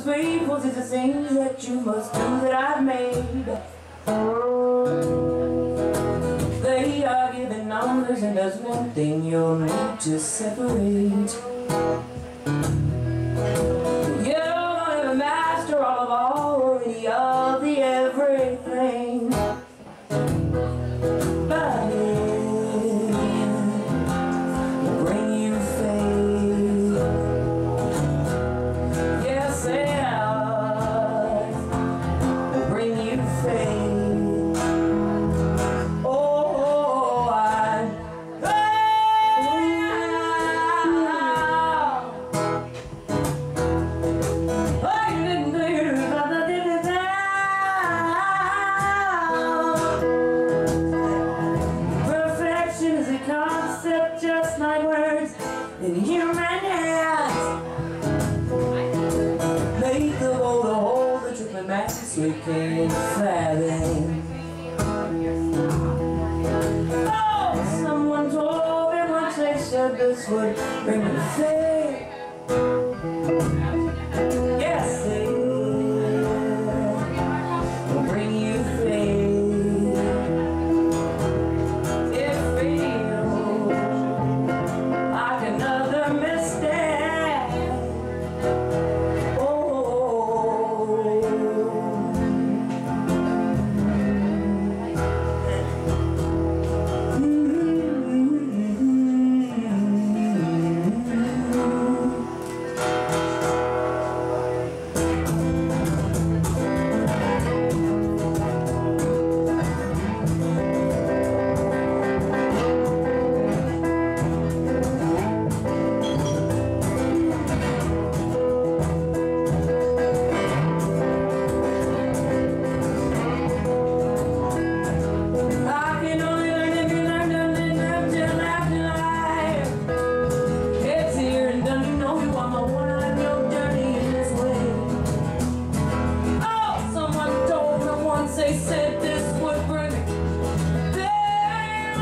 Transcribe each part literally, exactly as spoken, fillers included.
faithful to the things that you must do that I've made. They are given numbers, and there's one thing you'll need to separate. You don't have a master all of all or any of the everything. But it will bring you fame. Yes, it will bring you fame. Oh, I concept just like words in human hands. Make the boulder hold the tripping mass we can't fathom. Oh, someone told me once they said this would bring me fame. Yes, it will bring you fame. They said this would bring me fame.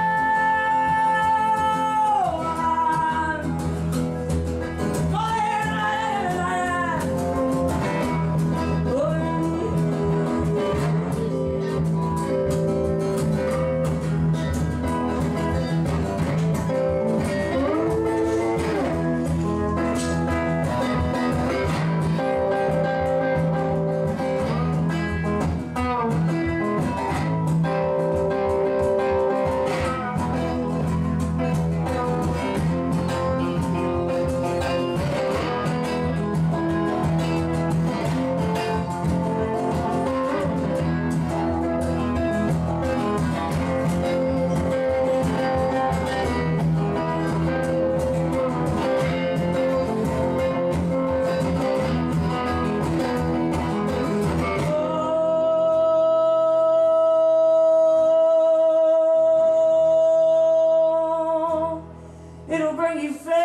It'll bring you fame.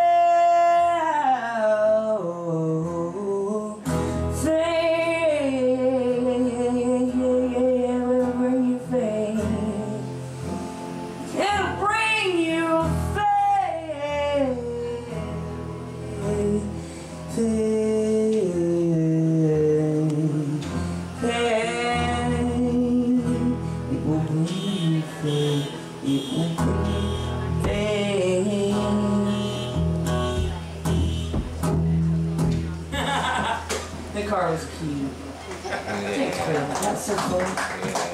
Fame. It'll bring you fame. It'll bring you fame. Fame. Fame. It will bring you fame. It will bring you fame. The car was cute. Thanks for that. That's so cool.